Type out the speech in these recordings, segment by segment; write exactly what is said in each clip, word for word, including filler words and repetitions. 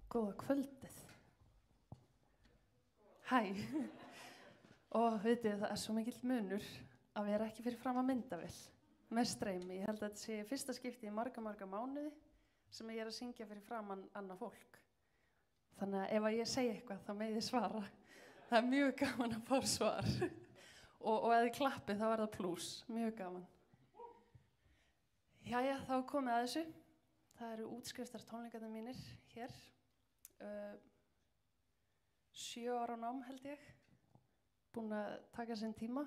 Góða kvöldið. Hæ. Og vitið, það er svo mikill munur að vera ekki fyrir fram að myndavél með streymi. Ég held að þetta sé fyrsta skipti í marga, marga mánuði sem ég er að syngja fyrir framan annað fólk. Þannig að ef að ég segi eitthvað þá með ég svara. Það er mjög gaman að fá svar. og, og ef þið klappið þá er það plús. Mjög gaman. Jæja, þá komið að þessu. Það eru útskriftar tónleikarnir mínir hér. Uh, sjö ára nám held ég. Búin að taka sinn tíma.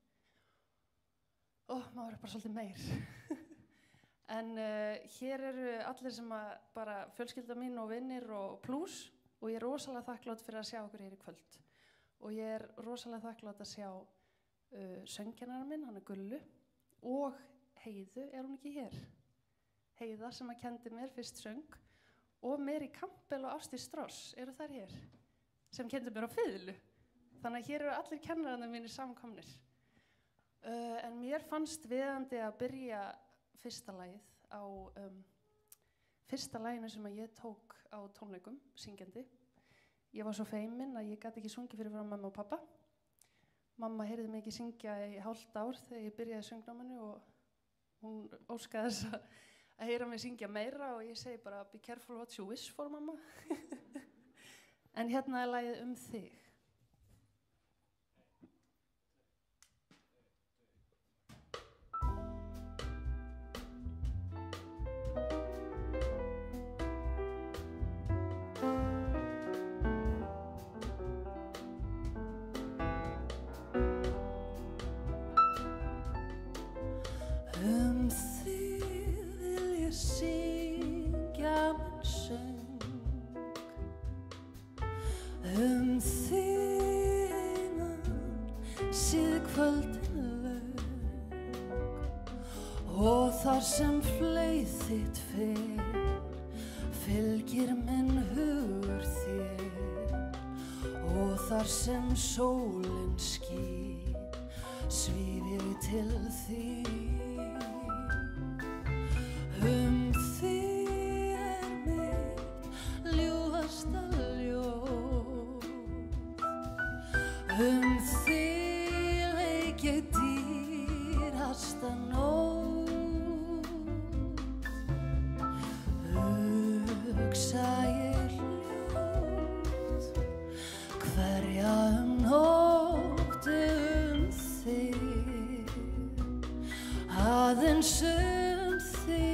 Ó, maður er bara svolítið meir. en uh, hér eru allir sem að bara fjölskylda mín og vinnir og plús og ég er rosalega þakklátt fyrir að sjá okkur hér í kvöld. Og ég er rosalega þakklátt að sjá uh, söngkennara minn, hann er Gullu, og Heiðu, er hún ekki hér? Heiða sem að kendi mér fyrst söng og Mary Campbell og Ásdís Strauss eru þær hér sem kendi mér á fiðlu. Þannig að hér eru allir kennararnir mínir samkomnir. Uh, en mér fannst viðandi að byrja fyrsta lagið á um, fyrsta laginu sem að ég tók á tónleikum, syngjandi. Ég var svo feimin að ég gat ekki sungið fyrir frá mamma og pappa. Mamma heyrði mig ekki syngja í hálft ár þegar ég byrjaði söngnáminu og hún óskaði þess að að heyra mig syngja meira og ég segi bara be careful what you wish for, mamma. en hérna er lagið Um þig. Um þig vil ég syngja minn söng, um þig einan síð kvöldin löng, og þar sem fleið þitt fer, fylgir minn hugur þér, og þar sem sólin skín, svíf ég til þín. Um þig er mitt ljúfasta ljóð, um þig leik ég dýrasta nótt, hugsa ég hljótt hverja um nóttu um þig, aðeins um þig.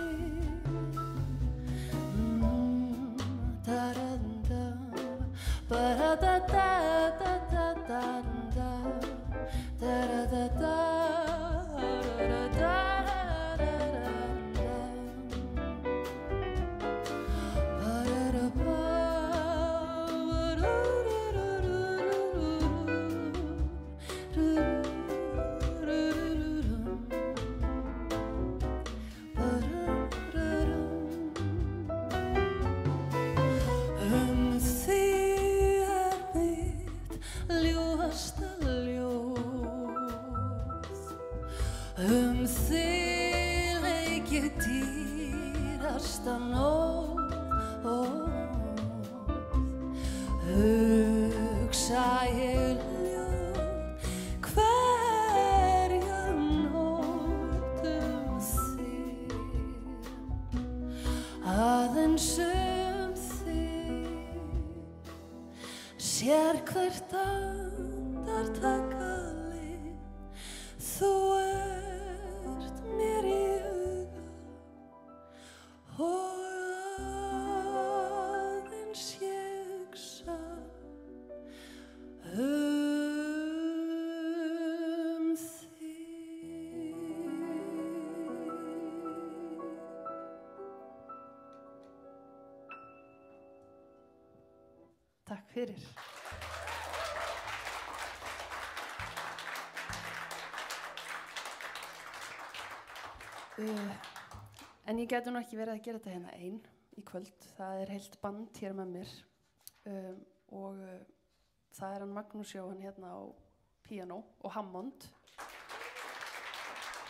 Um þig leik ég dýrasta nótt, hugsa ég hljótt hverja nótt um þig, aðeins um þig, sér hvert andartakalið þú ert mér í huga og aðeins ég hugsa um þig. Takk fyrir. Uh, en ég gæti nú ekki verið að gera þetta hérna ein í kvöld. Það er heilt band hér með mér um, og uh, það er hann Magnús Jóhann hérna á píanó og Hammond.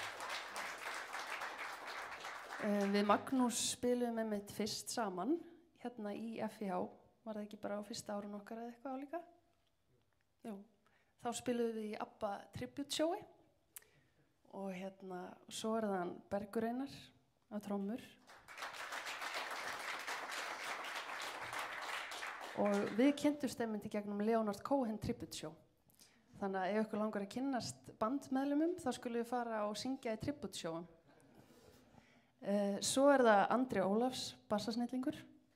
Uh, við Magnús spilum með mitt fyrst saman hérna í F I H, var það ekki bara á fyrsta árun okkar eða eitthvað álíka? Jú, þá spiluðum við í ABBA tribute showi og hérna, svo er það Bergur Einar á trommur og við kynntumst einmitt í gegnum Leonard Cohen tribute show. Þannig að ef ykkur langar að kynnast bandmeðlumum þá skulum við fara og syngja í tribute showum. Uh, svo er það Andri Ólafs, bassasnillingur.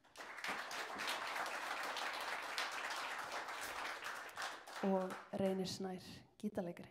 Og Reynir Snær, gítarleikari.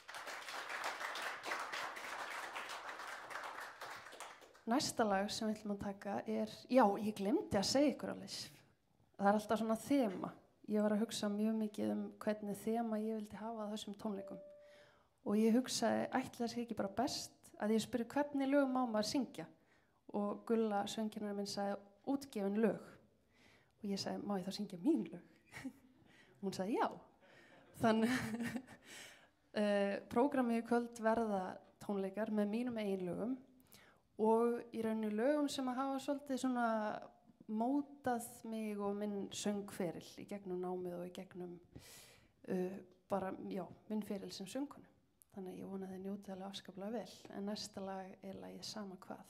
Næsta lag sem við ætlum að taka er, já, ég glemdi að segja ykkur alveg. Það er alltaf svona þema. Ég var að hugsa mjög mikið um hvernig þema ég vildi hafa á þessum tónleikum. Og ég hugsaði, ætli það sé ekki bara best að ég spurði hvernig lög má maður syngja. Og Gulla, söngkennarinn minn, sagði útgefin lög. Og ég sagði, má ég þá syngja mín lög? Hún sagði, já. Þannig uh, prógramið í kvöld verða tónleikar með mínum eigin lögum og í rauninni lögum sem að hafa svolítið svona mótað mig og minn söngferil í gegnum námið og í gegnum uh, bara, já, minn feril sem söngkonu. Þannig að ég vona að þið njótið alveg afskaplega vel. En næsta lag er lagið Sama hvað.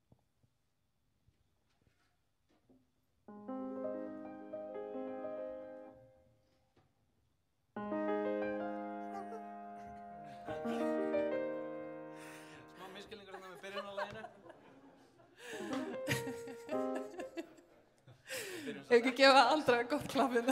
Smá miskilningur hérna með byrjun á laginu. Ef ekki gefa Andra gott klappið.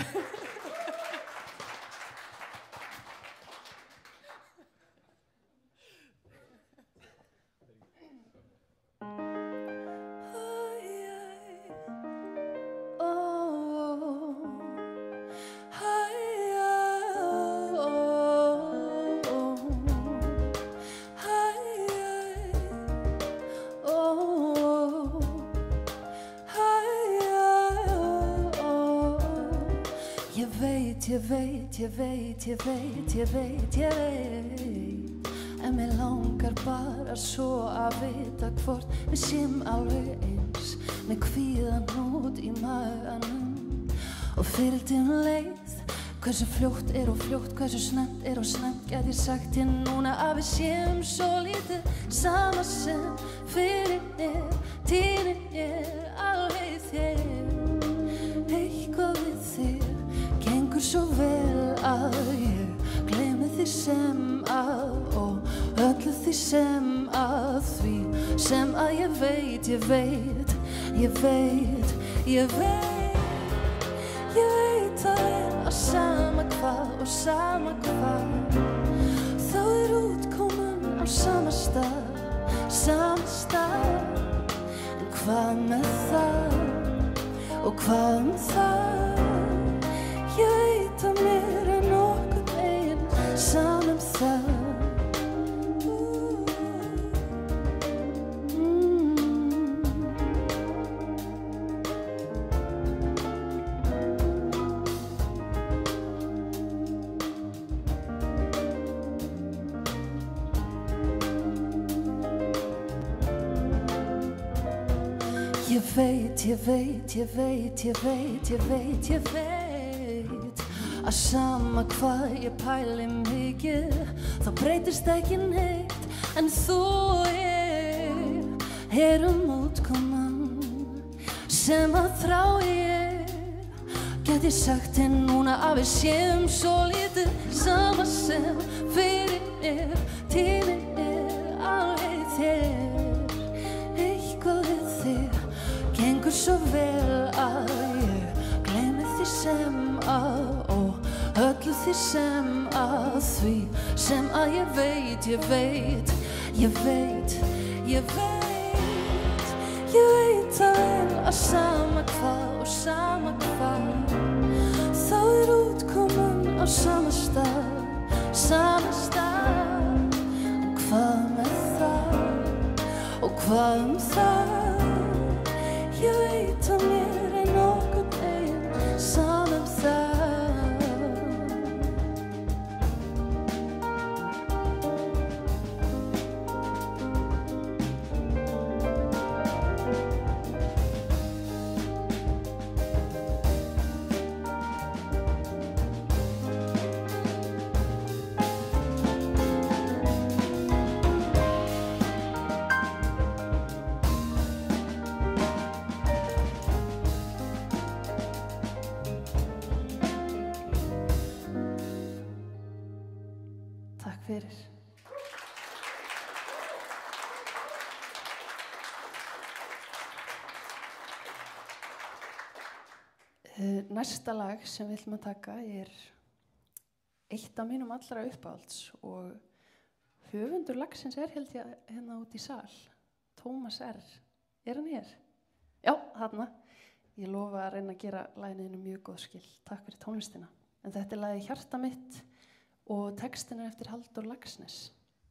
Ég veit, ég veit, ég veit, ég veit, ég veit En mér langar bara svo að vita hvort við séum alveg eins Með kvíðan út í maganum Og fylgdi um leið Hversu fljótt er og fljótt, hversu snemmt er og snemmt Gæti ég sagt þér núna að við séum svo lítið Sama sem fyrir er, tíminn er alveg þér Eitthvað við þér gengur svo vel að ég gleymi því sem að og öllu því sem að því sem að ég veit, ég veit, ég veit, ég veit, ég veit að er að sama hvað og sama hvað þá er útkoman á sama stað, sama stað en hvað með það og hvað um það Ég veit að mér er nokkuð einn saman það Ég veit, ég veit, ég veit, ég veit, ég veit, ég veit Að sama hvað ég pæli mikið Þá breytist ekki neitt En þú og ég erum útkoman Sem að þrá ég Get ég sagt þér núna að við séum svo lítið Sama sem fyrir er Tíminn er alveg þér Eitthvað við þér Gengur svo vel að ég gleymi því sem að og öllu því sem að því sem að ég veit, ég veit, ég veit, ég veit, ég veit að er að sama hvað og sama hvað þá er útkoman á sama stað, sama stað en hvað með það og hvað um það Ég veit að mér er nokkuð einn saman það Takk fyrir. Uh, næsta lag sem við ætlum að taka er eitt af mínum allra uppáhalds og höfundur lagsins er held ég hérna út í sal. Tómas R. Er hann hér? Já, þarna. Ég lofa að reyna að gera laginu mjög góð skil. Takk fyrir tónlistina. En þetta er lagið Hjarta mitt og textin er eftir Halldór Laxness.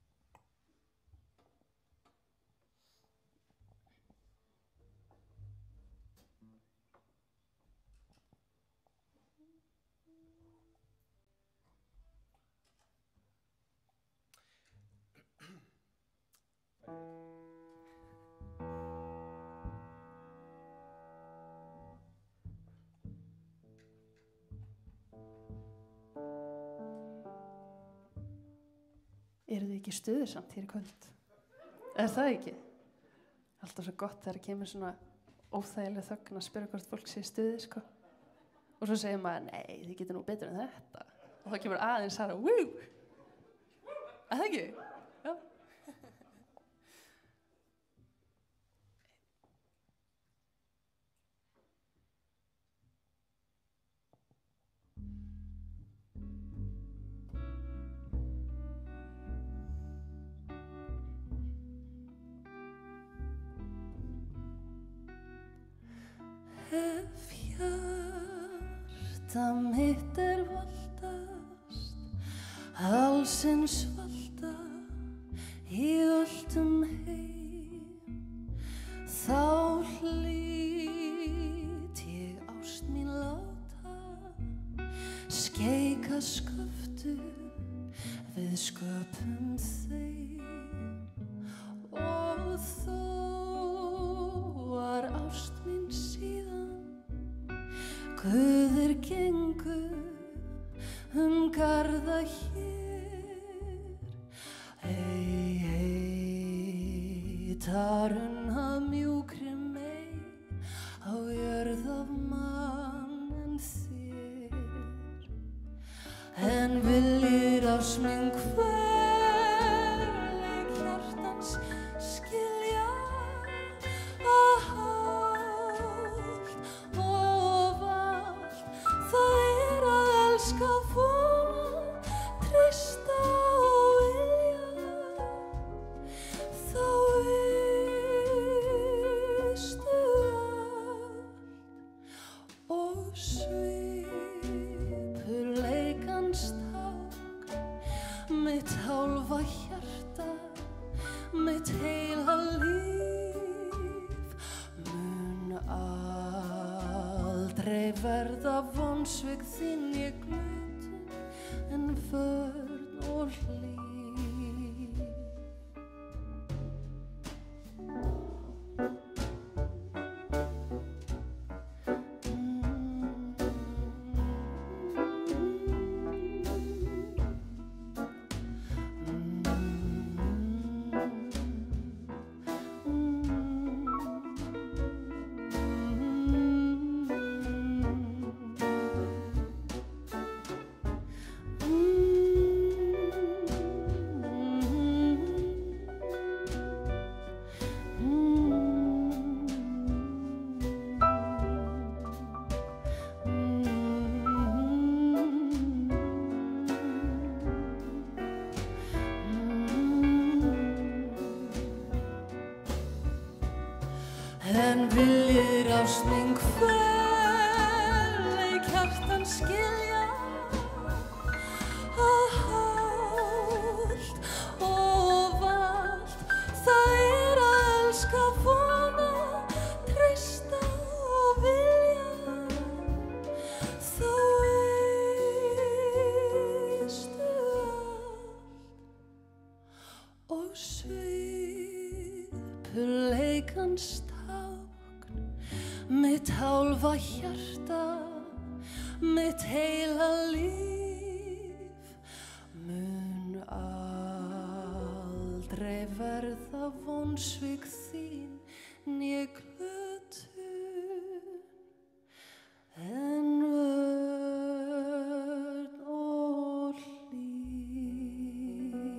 Eru þið ekki stuðursamt hér í kvöld? Er það ekki? Alltaf svo gott þegar það kemur svona óþægileg þögn að spyrja hvort fólk sé stuði, sko. Og svo segir maður, nei, þið getur nú betur en þetta. Og þá kemur aðeins Sara, wú! Er það ekki? Já. Ef hjarta mitt er valdast, hálsins valda í öllum heim, þá hlýt ég ást mín láta, skeika sköftu við sköpum þeim, og þó var ást mín síðan Guðir gengu um garða hér, ei, ei, tarun að mjúkri mei á jörð af mann en þér, en viljir ást mín hverleik hjartans skilja að hátt og vald, það er að elska, vona, treysta og vilja, þá veistu allt og svipur leikans tákn, mitt hálfa hjarta, mitt heila líf, mun aldrei verða vonsvik þín, ég glötu en vörn og hlýf. En viljir ást mín hverleik hjartans skilja að hátt og vald, það er að elska, vona, treysta og vilja, þá veistu allt og svipur leikans mitt hálfa hjarta, mitt heila líf, mun aldrei verða vonsvik þín, né glötun en vörn og hlýf.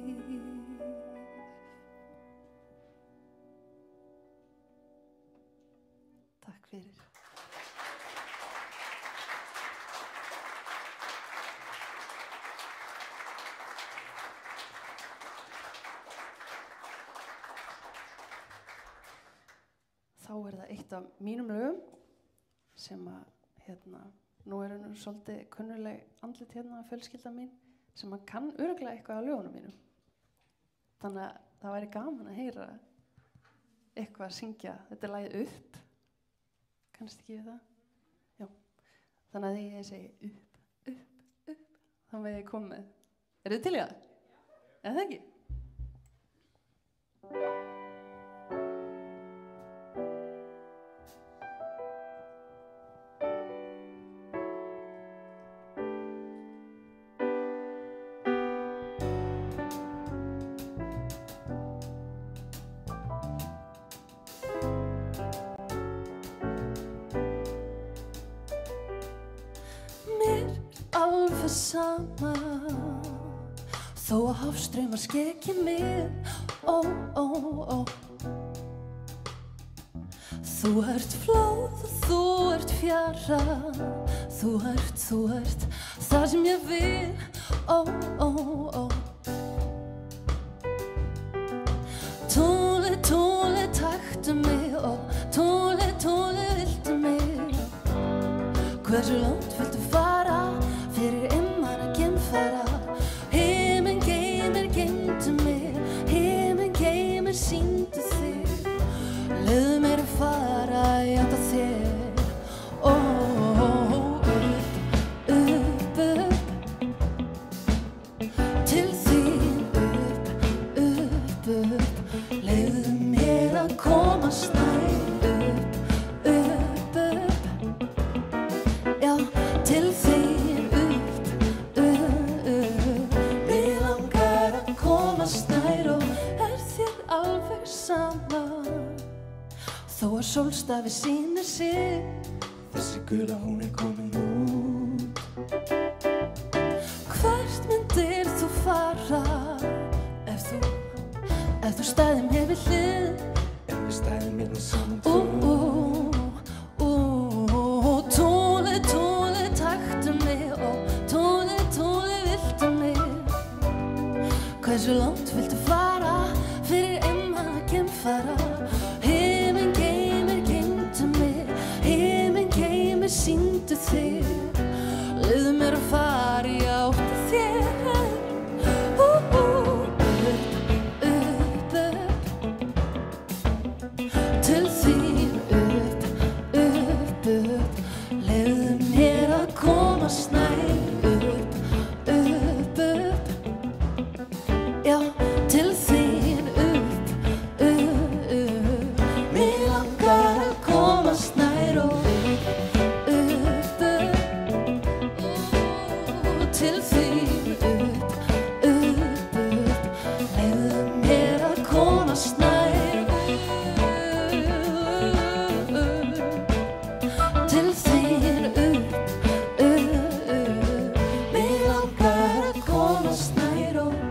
eitt af mínum lögum sem að, hérna, nú er hann svolítið kunnuleg andlit hérna fjölskylda mín sem að kann örugglega eitthvað á lögunum mínum. Þannig að það væri gaman að heyra eitthvað að syngja. Þetta er lagið Upp. Kannst ekki við það? Já. Þannig að þegar ég segi upp, upp, upp, þá með ég komið. Er þið til í það? Er það ekki? Alveg sama þó að hafstraumar skeki mig, ó, ó, ó. Þú ert flóð og þú ert fjara, þú ert, þú ert það sem ég vil, ó, ó, ó. Tóli, tóli, taktu mig, ó, tóli, tóli, viltu mig. Hversu langt viltu fara? Fyrir einmana geimfara, himinn geimir, geimdu mig, himinn geimir, sýndu þig, leiðu mér að fara í átt að þér, ó, upp, upp, upp, til þín, upp, upp, upp, leiðu mér að komast nær, upp, upp, upp, já, til þín. Þó að sólstafi sýnir sig, þessi gula hún er komin út. Hvert myndir þú fara ef þú, ef þú stæðir mér við hlið, ef við stæðir mér við saman tvö. Ú, ú, ú, tóli, tóli, taktu mig, og tóli, tóli, viltu mig. Hversu langt viltu fara fyrir einmana geimfara? Sýndu þig, leiðu mér að fara í átt að þér, ú, ú, upp, upp, upp, til þín, upp, upp, upp, leiðu mér að komast nær, upp, upp, upp, já, til þín, upp, upp, upp, mig langar að komast nær og til þín, upp, upp, upp, leiðu mér að komast nær, upp, upp, til þín, upp, upp, upp, mig langar að komast nær og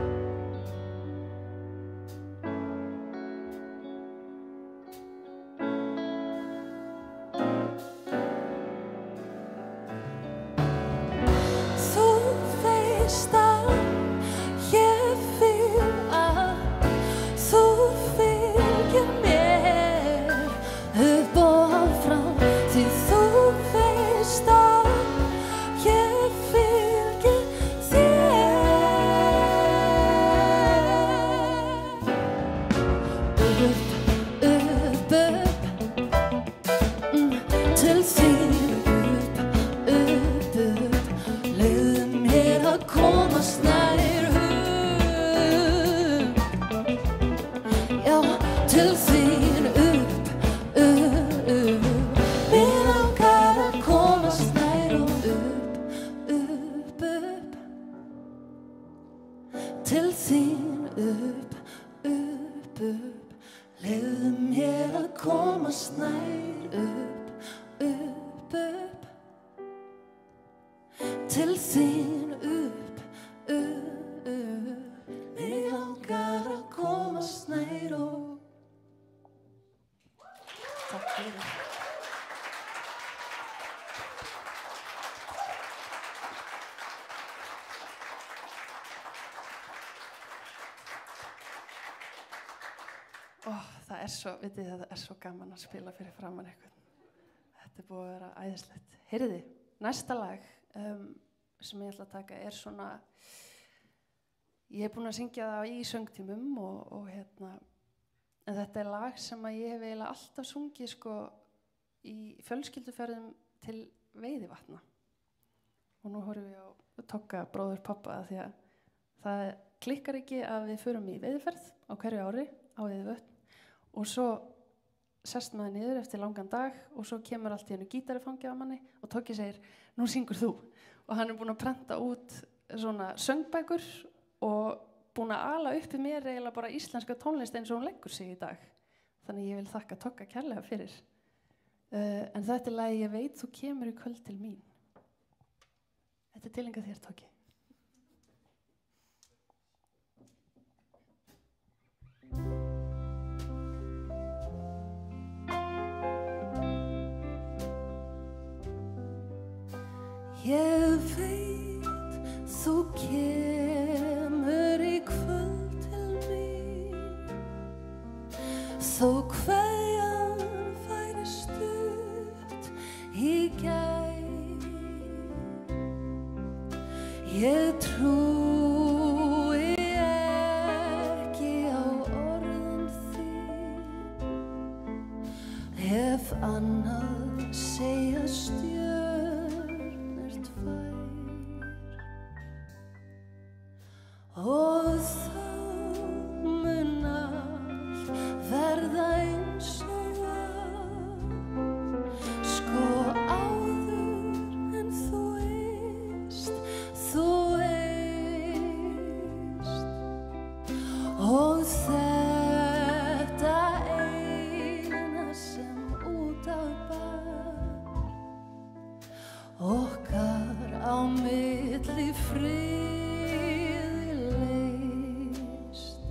ég vil að þú fylgir mér upp og áfram, því þú veist að ég fylgir þér. Upp, upp, upp, til þín, upp, upp, upp, leiðu mér að komast nær, upp, já, til þín, upp, upp, upp, mig langar að komast nær og upp, upp, upp, til þín, upp, upp, upp, leiðu mér að komast nær, upp, upp, upp, til þín, upp, upp, upp, mig langar að komast nær og takk fyrir. Ó, það það er svo, vitið þið, það er svo gaman að spila fyrir framann eitthvað. Þetta er búið að vera æðislegt. Heyrði, næsta lag um, sem ég ætla að taka er svona, ég hef búin að syngja það í söngtímum og, og hérna, en þetta er lag sem að ég hef eiginlega alltaf sungið sko í fjölskylduferðum til Veiðivatna. Og nú horfum við á Togga, bróður pappa, því að það klikkar ekki að við förum í veiðiferð á hverju ári á Veiðivötn og svo sest maður niður eftir langan dag og svo kemur allt í einu gítari fangið á manni og Toggi segir, nú syngur þú. Og hann er búinn að prenta út svona söngbækur og búinn að ala upp í mér eiginlega bara íslenska tónlist eins og hún leggur sig í dag. Þannig ég vil þakka Togga kærlega fyrir. Uh, en þetta er lagi Ég veit þú kemur í kvöld til mín. Þetta er tilengað þér, Toggi. Ég veit þú kemur í kvöld til mín, þó kveðjan færi stutt í gær. Ég trúi ekki á orðin þín, ef annað segja stjörnur tvær. Og þá mun allt verða eins og var, sko áður en þú veist, þú veist. Og þetta eina sem út af bar, okkar á milli friði leist.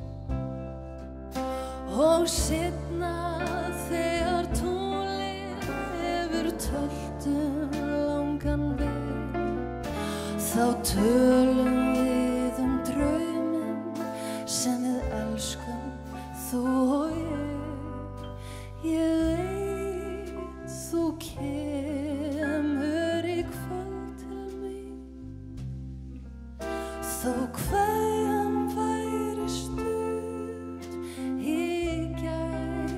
Og seinna þegar tunglið hefur töltum langan veg, þá tölum við um drauminn sem við elskum, þú og ég. Ég veit þú kemur í kvöld til mín, þó kveðjan væri stutt í gær.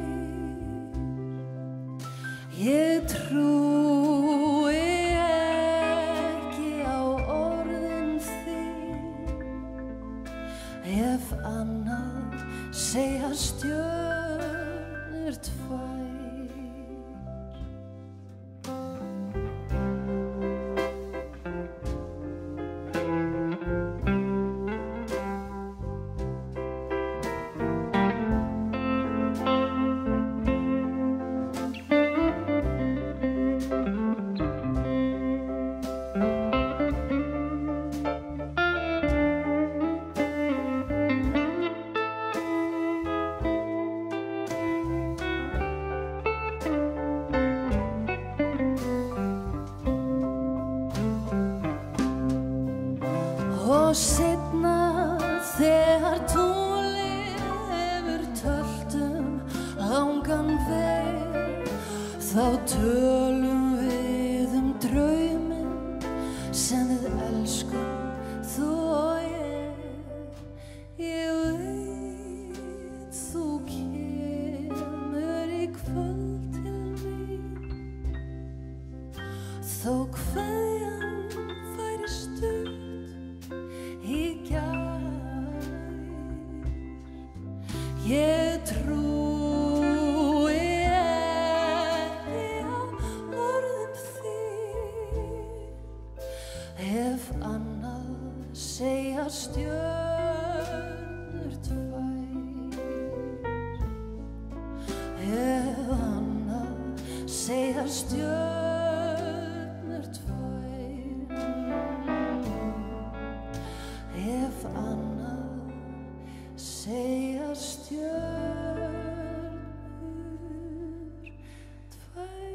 Ég trúi ekki á orðin þín, ef annað segja stjörnur tvær. Og seinna þegar tunglið hefur töltum langan veg, þá tölum við um drauminn sem við elskum, þú og ég. Ég veit þú kemur í kvöld til mín, þó kveðjan færi stutt í gær. Ég trúi ekki á orðin þín, ef annað segja stjörnur tvær. Ef annað segja stjörnur tvær. Ef annað segja stjörnur tvær.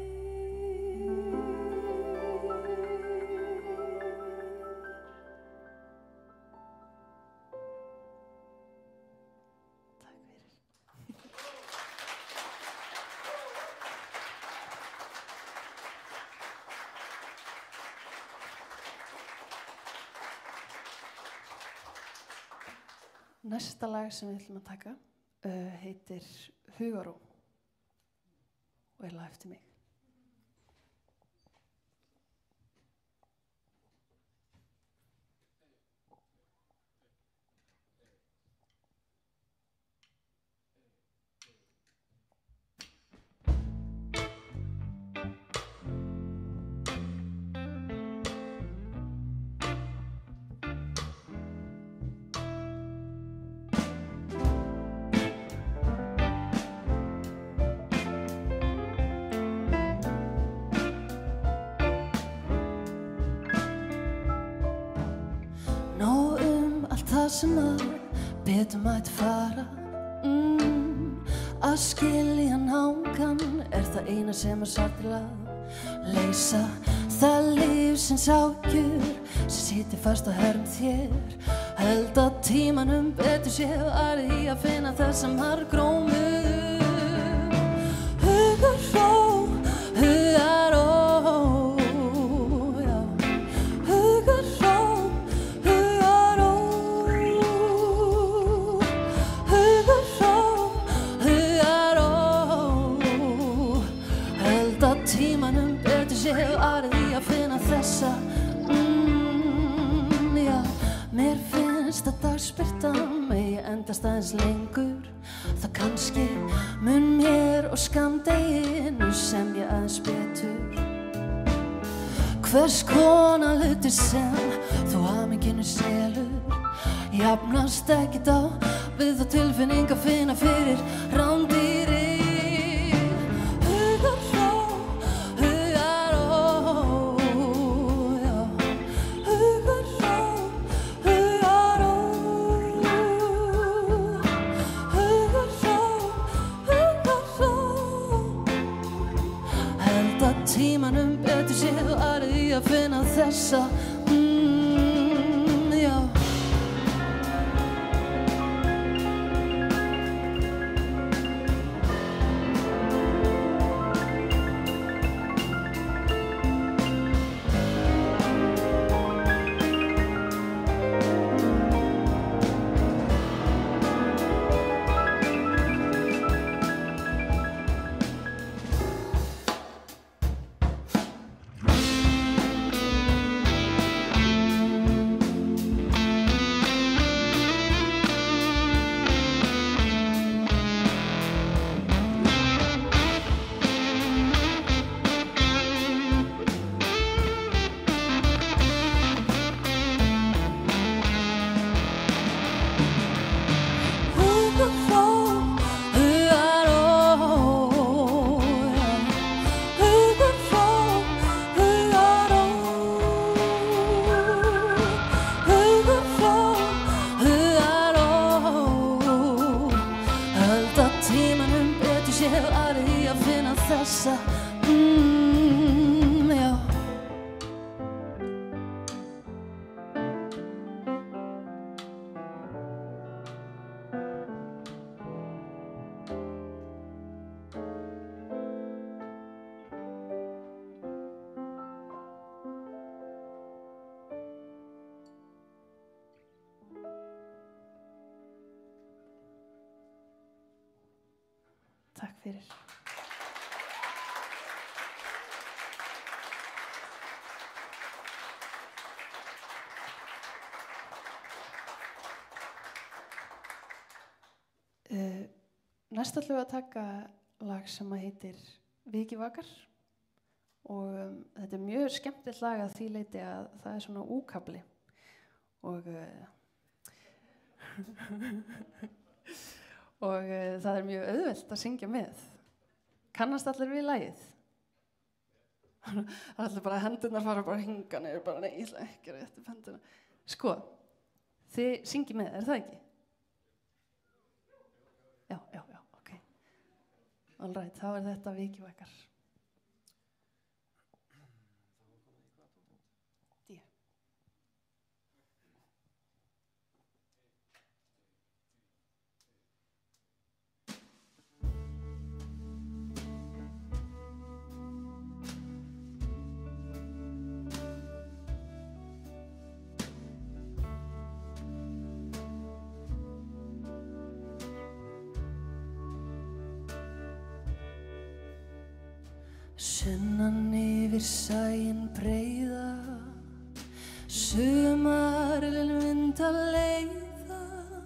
Takk fyrir. Næsta lag sem við ætlum að taka uh, heitir Hugaró og er lag eftir mig. Það sem að betur mætti fara mm, að skilja náungan er það eina sem er satt til að leysa það lífsins ágjur sem situr fast á herðum þér. Held að tímanum betur sé að í að finna þessar margrómu hugarró, hugarró. Tímanum betur sé árið í að finna þessa mm, já, mér finnst að dagsbirtan megi endast aðeins lengur. Það kannski mun mér og skammdeginu sem ég aðeins betur. Hvers konar hlutir sem þú hamingjunu selur jafnast ekkert á við þá tilfinning að finna fyrir rándýri. Tímanum betur sé árið í að finna þessa mm, já. Mm, já. Takk fyrir. Uh, næst ætlum við að taka lag sem að heitir Vikivakar og um, þetta er mjög skemmtilegt lag að því leyti að það er svona úkafli og uh, og uh, það er mjög auðvelt að syngja með. Kannast allir við lagið? Það er allir bara hendurnar fara bara að hinga niður bara nei, ég ætla ekki að rétta upp hendurna. Sko, þið syngið með, er það ekki? Já, já, já, ok. All right, þá er þetta Vikivakar. D. Sunnan yfir sæinn breiða, sumarinn vinda leiða,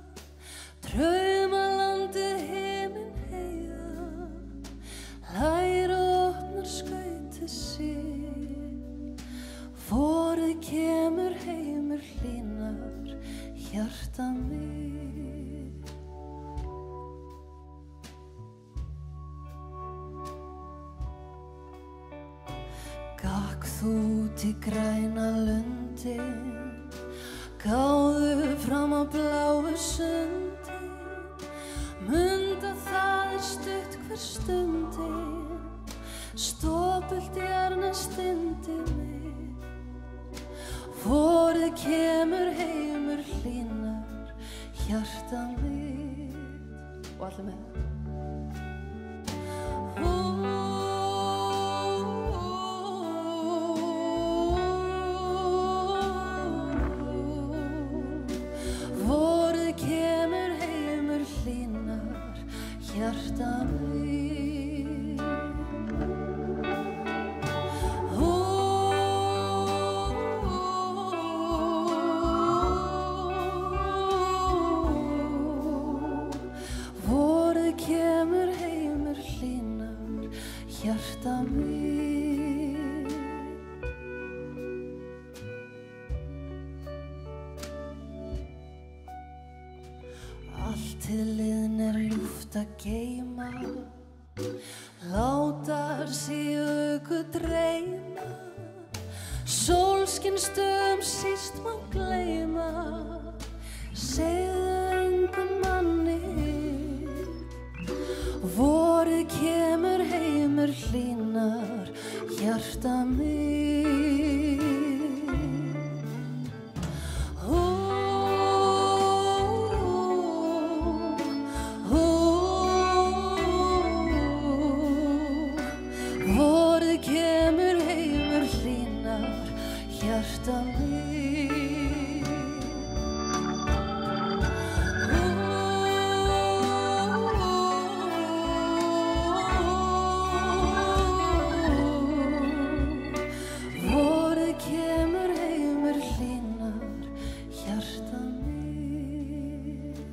draumalandið himinn heiða, læra opnar skautið sér, vorið kemur heimur hlýnar, hjarta mitt. Gakk þú út í græna lundin, gáðu fram á bláu sundin, munda það er stutt hver stundin, stopult í arna stindi mitt, vorið kemur heimur hlýnar, hjarta mitt. Og allir með. Hjarta mitt. Ó, vorið kemur heimur hlýnar, hjarta mitt. Allt til liðn er ljúft að geyma, látar síðugu dreyma, sólskinstöðum síst má gleyma, segðu engum manni, vorið kemur heimur hlýnar, hjarta mitt. Hjarta mitt. Vorið kemur heimur hlýnar, hjarta mitt.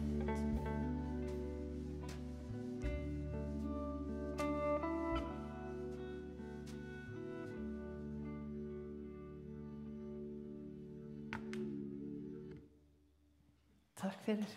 Takk fyrir.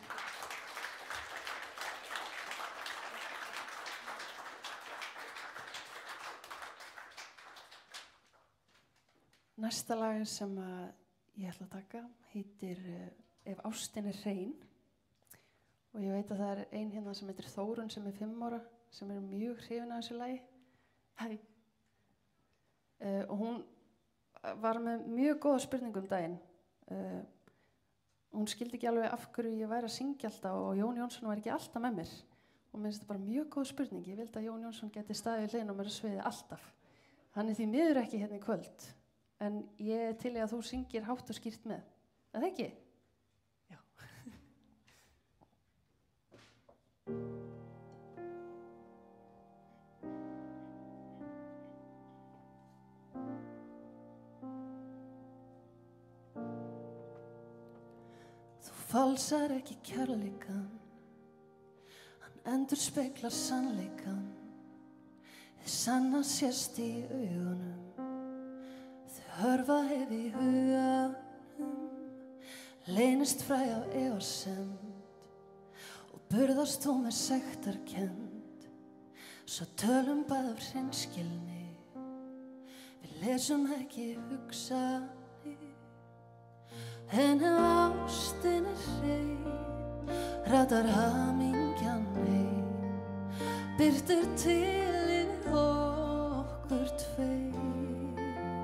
Næsta lag sem að ég ætla að taka heitir uh, Ef ástin er hrein, og ég veit að það er ein hérna sem heitir Þórunn sem er fimm ára sem er mjög hrifin af þessu lagi. Hæ. Uh, og hún var með mjög góða spurningu um daginn. Uh, Hún skildi ekki alveg af hverju ég væri að syngja alltaf og Jón Jónsson var ekki alltaf með mér. Og mér finnst þetta bara mjög góð spurning. Ég vildi að Jón Jónsson geti staðið við hliðina á mér á sviði alltaf. Hann er því miður ekki hérna í kvöld. En ég er til í að þú syngir hátt og skýrt með. Er það ekki? Já. Falsar ekki kærleikan, hann endurspeglar sannleikan, þið sanna sést í augunum, þau hörfa hef í huganum, leynist fræ af efasemd og burðast þú með sektarkennd, svo tölum bæð af hreinskilni, við lesum ekki hugsanir. En ef ástin er hrein, ratar hamingjan ein, birtir til yfir okkur tveir.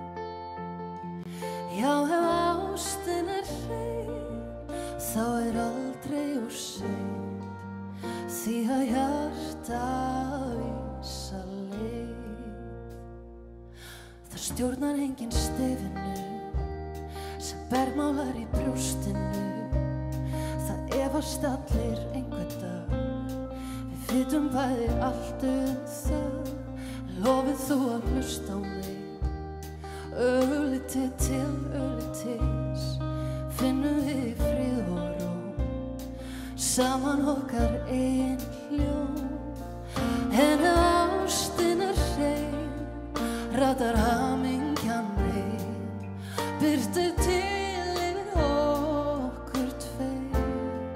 Já, ef ástin er hrein, þá er aldrei of seint, því að hjarta vísa leið. Það stjórnar enginn stefinu, bergmálar í brjóstinu, það efast allir einhvern dag, við vitum bæði allt um það, lofið þú að hlusta á mig. Örlítið til örlítis finnum við frið og ró, saman okkar ein hljóm. En ef ástin er hrein, ratar hamingjan ein, birtir til yfir okkur tveir.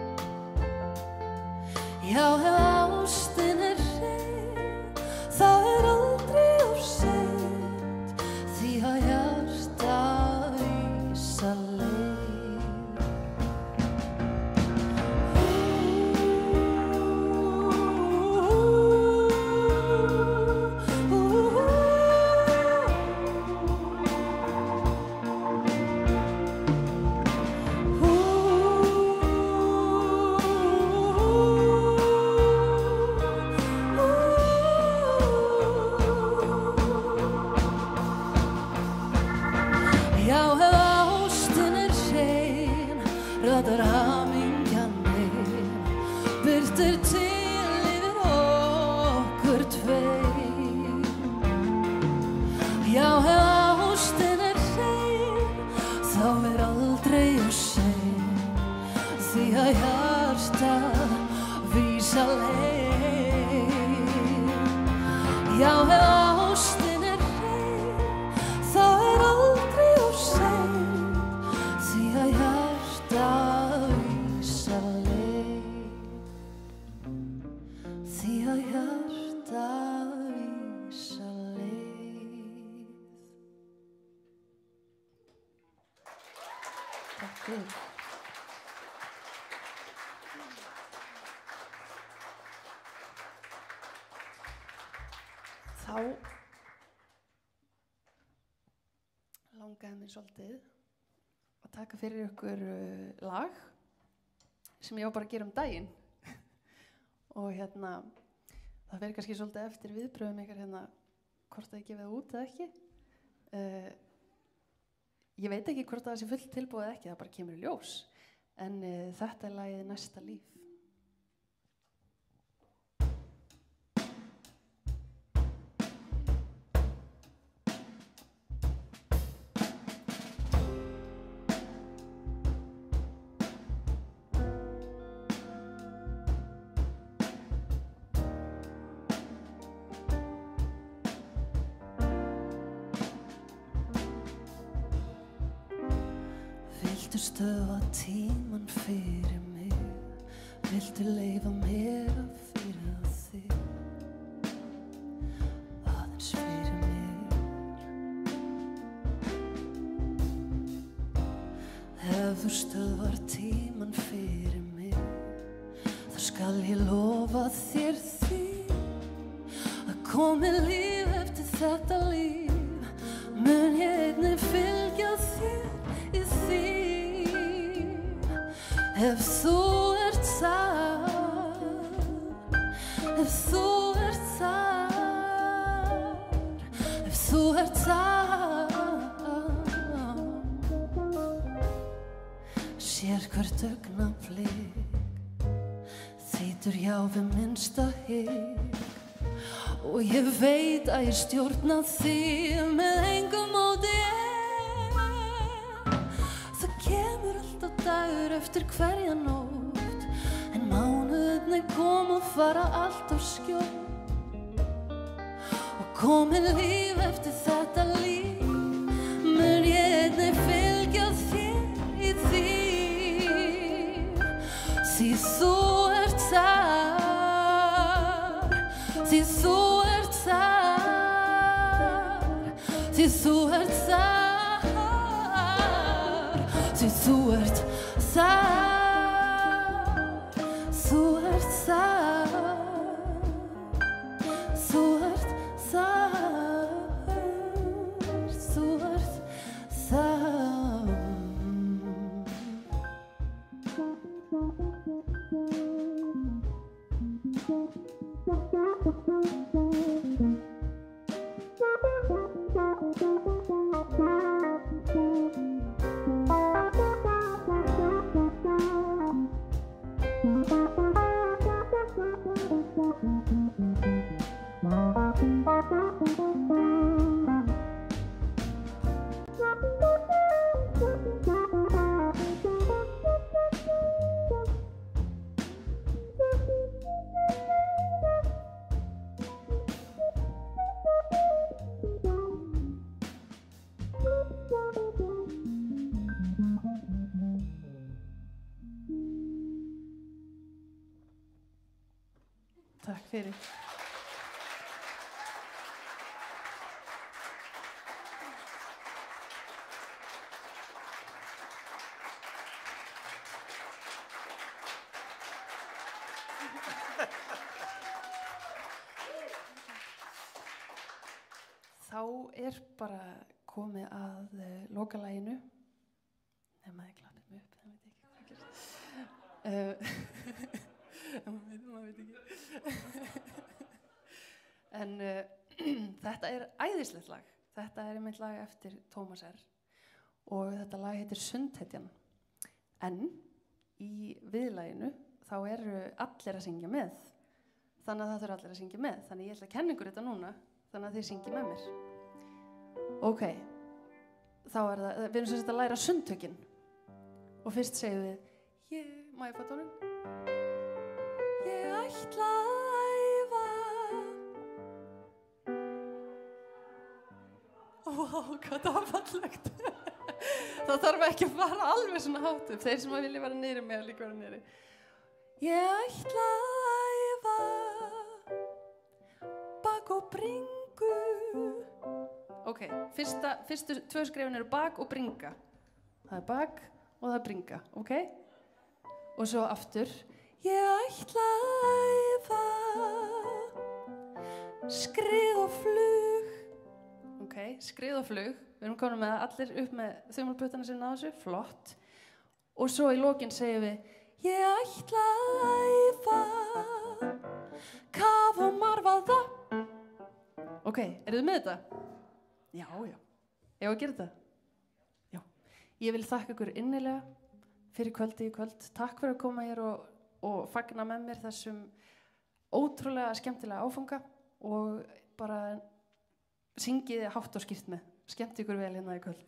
Já, ef ástin er hrein, þá er aldrei of seint, því að hjarta vísa leið. Já, ef ástin er hrein, ratar hamingjan ein, birtir til yfir okkur tveir. Já, ef ástin er hrein, þá er aldrei of seint, því að hjarta vísa leið. Já, ef ástin er hrein, þá er aldrei of seint, því að hjarta vísa leið. Því að hjarta vísa leið. Takk fyrir. Þá langaði mér svolítið að taka fyrir ykkur uh, lag sem ég á bara að gera um daginn. Og hérna, það fer kannski svolítið eftir viðbröðum ykkar hérna hvort það ég gefið það út eða ekki. Uh, ég veit ekki hvort það sé fullt tilbúið eða ekki, það bara kemur í ljós. En uh, þetta er lagið Næsta líf. Viltu stöðva tímann fyrir mig? Viltu leyfa mér að firra þig? Aðeins fyrir mér. Ef þú stöðvar tímann fyrir mig, þá skal ég lofa þér því að komi líf eftir þetta líf, mun ég einnig fylgja þér í því. Ef þú ert þar, ef þú ert þar, ef þú ert þar, sér hvert augnablik þýtur já við minnsta hik, og ég veit að ég stjórna því með engu móti. Það kemur alltaf dagur eftir hverja nótt, en mánuðirnir koma og fara alltaf skjótt, og komi líf eftir þetta líf, mun ég einnig fylgja þér í því. Því þú ert þar, því þú ert þar, því þú ert þar, því þú ert þar, þú ert þar, þú ert þar, fyrir. Þá er bara komið að uh, lokalaginu. Nei, maður klappið mig upp, það veit ég ekki hvað gerst. Uh, maður veit, maður veit ekki. En uh, þetta er æðislegt lag. Þetta er einmitt lag eftir Tómas R. Og þetta lag heitir Sundhetjan. En í viðlaginu þá eru allir að syngja með. Þannig að það þurfa allir að syngja með. Þannig ég ætla að kenna ykkur þetta núna. Þannig að þið syngja með mér. Ok, þá er það, við erum sem sagt að læra sundtökin. Og fyrst segjum við, ég, má ég fá tónin? Ég ætla að æfa. Ó, hvað það var fallegt. Það þarf ekki að fara alveg svona hátt upp. Þeir sem að vilja vera niðri með að líka vera niðri. Ég ætla að æfa bak og bringu. Ok, fyrsta, fyrstu tvö skrefin eru bak og bringa. Það er bak og það er bringa, ok? Og svo aftur. Ég ætla að æfa skrið og flug. Ok, skrið og flug. Við erum komin með allir upp með þumalputtana sinna á þessu, flott. Og svo í lokin segjum við, ég ætla að æfa kaf og marvaða. Ok, eru þið með þetta? Já, já. Ég á að gera þetta? Já. Ég vil þakka ykkur innilega fyrir kvöldi í kvöld. Takk fyrir að koma hér og, og fagna með mér þessum ótrúlega skemmtilega áfanga og bara syngið hátt og skýrt með. Skemmt ykkur vel hérna í kvöld.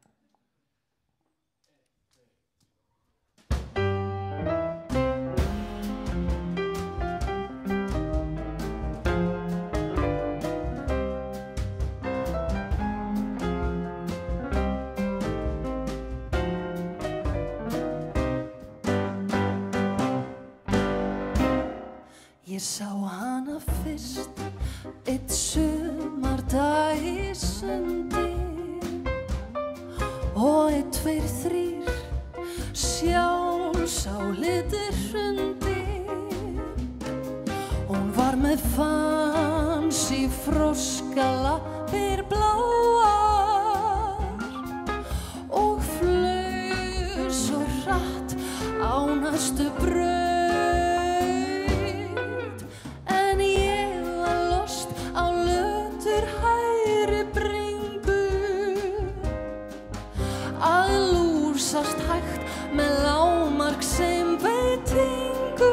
Ég sá hana fyrst eitt sumardag í sundi og eitt, tveir, þrír sjálfsálitir hrundi. Hún var með fancy froskalappir bláar og flaug svo hratt á næstu braut. Hægt með lágmarkseinbeitingu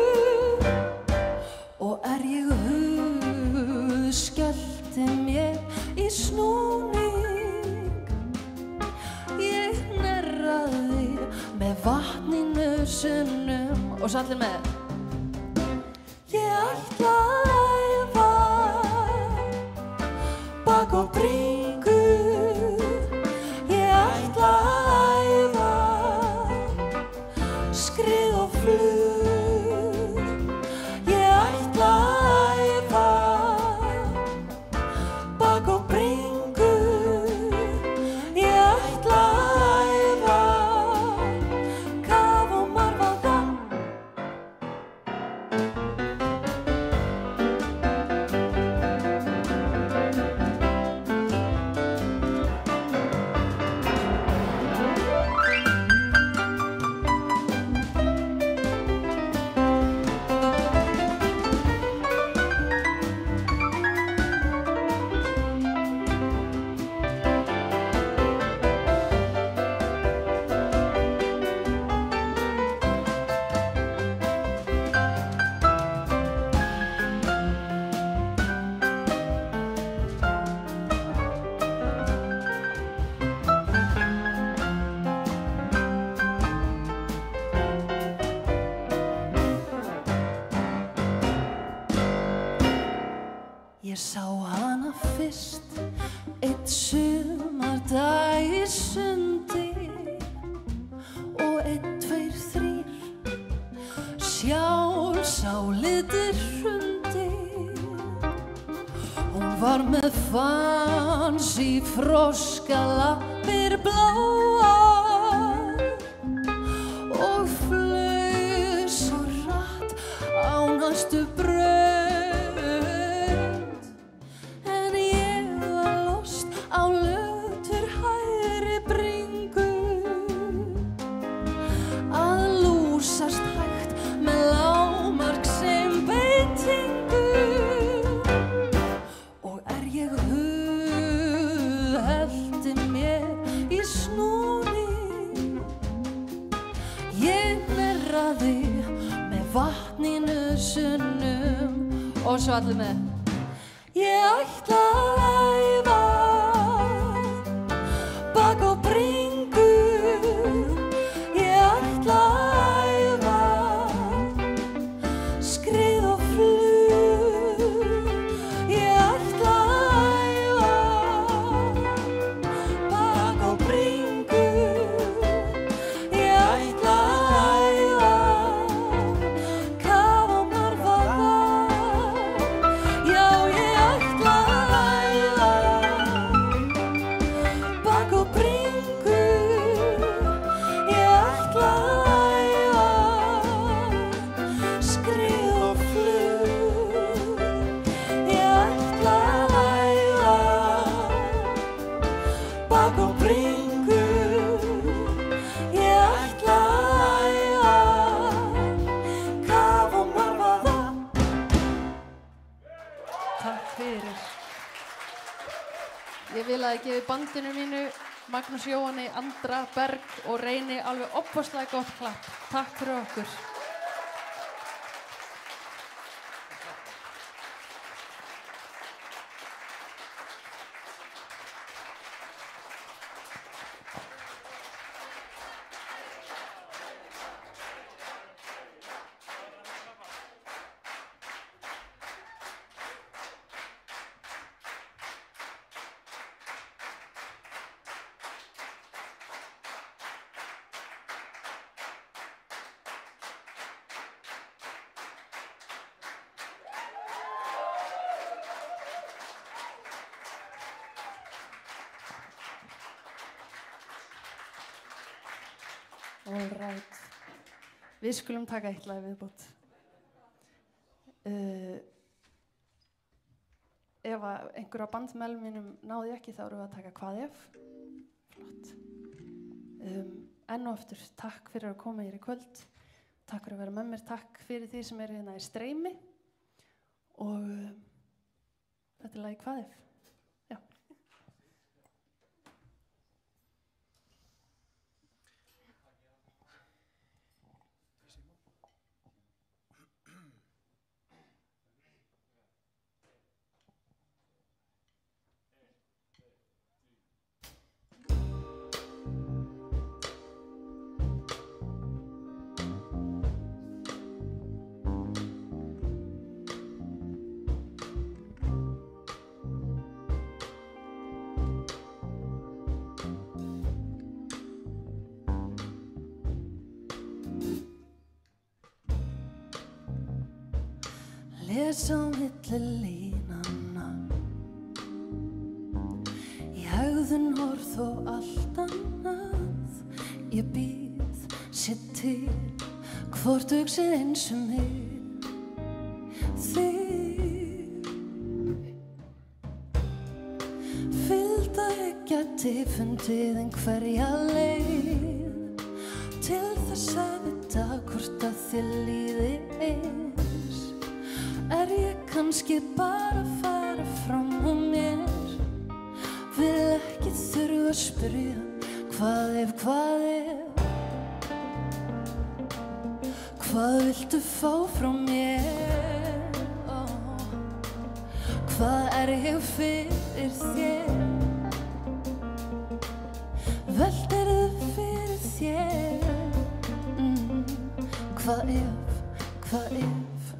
og er ég hugskjölti mér í snúning. Ég hnerraði með vatninu sunnum og svo allir með. Ég ætla að æfa bak og bringu. Ég ætla að skrið og flug. Ég ætla að æfa bak og bringu. Ég ætla að æfa kaf og marvaða. Ég sá hana fyrst eitt sumardag í sundi og einn, tveir, þrír sjálfsálitir hrundi. var með fancy froskalappir bláar og flaug svo hratt á næstu braut en ég var lost á lötur hægri bringu að lúsast hægt með lágmark sem beitingu og er ég hughelti mér í snúni ég merraði með vatninu sunnum og svo allir með ég ætla að æfa bak á bringu ég ætla að æfa skrið og flug ég ætla að æfa bak á bringu ég ætla að æfa kafa og marfaða já ég ætla að æfa bak á bringu ég ætla að æfa skrið og flug ég ætla að æfa bak á bringu ég ætla að æfa kafa og marfaða Takk fyrir. Ég vil að ég gefi bandinu mínu, Magnús Jóhanni, Andra, Berg og Reyni alveg opaslega gott klapp. Takk fyrir okkur. All right. Við skulum taka eitt lag viðbót. Uh, ef að einhver á bandmeðlum mínum náði ekki þá erum við að taka Hvað ef? Flott. Um, enn og aftur, takk fyrir að koma hér í kvöld. Takk fyrir að vera með mér. Takk fyrir því sem eru hérna í streymi. Og uh, þetta er lagið Hvað ef? Já. Les á milli línanna í hegðun orð og allt annað ég býð sér til hvort hugsið eins um mig þig fylgda ég gæti fundið einhverja leið til þess að vita hvort að þér líði eins er ég kannski bara að fara fram á mér vil ekki þurfa að spyrja hvað ef, hvað ef hvað viltu fá frá mér oh. hvað er ég fyrir þér veldirðu fyrir þér mm. hvað ef, hvað ef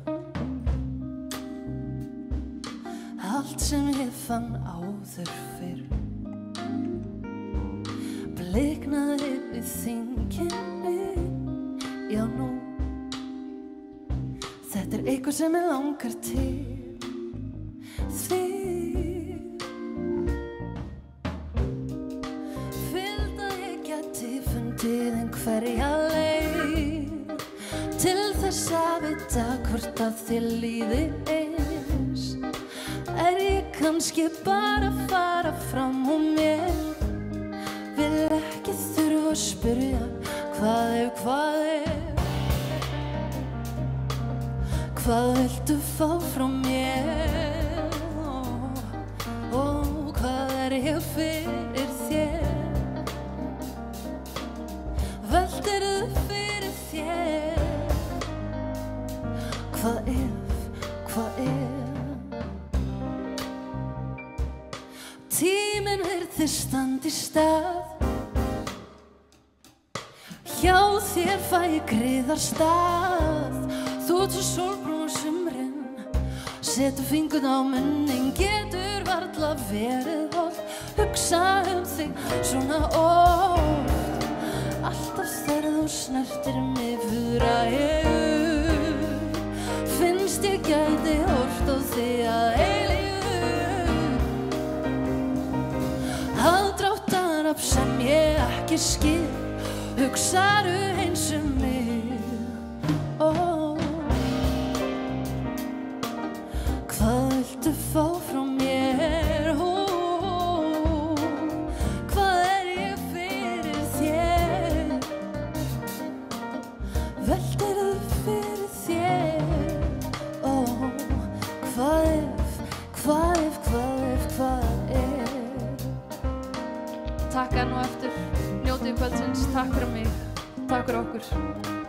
allt sem ég fann áður fyrr bliknaði við þinginni já nú þetta er eitthvað sem ég langar til þig fundið einhverja leið til þess að vita hvort að þér líði eins. Er ég kannski bara að fara fram úr mér? Vil ekki þurfa að spyrja hvað ef, hvað ef. Hvað viltu fá frá mér? Og hvað er ég fyrir þér? Veltirðu fyrir þér? Hvað ef, hvað ef? Tíminn virðist standa í stað. Hjá þér fæ ég griðarstað. Þú ert svo sólbrún á sumrin, setur fingur á munnin, getur varla verið hollt. Hugsa um þig svona oft. Alltaf þegar þú snertir mig fuðra ég upp. Finnst ég gæti horft á þig að eilífu. Aðdráttarafl sem ég ekki skil. Hugsaðu eins um mig, ó. Hvað viltu fá frá mér, ó? Hvað er ég fyrir þér? Veltirðu fyrir þér, ó. Hvað ef, hvað ef, hvað ef, hvað ef. Takk enn og eftir. Njótið kvöldsins, takk fyrir mig, takk fyrir okkur.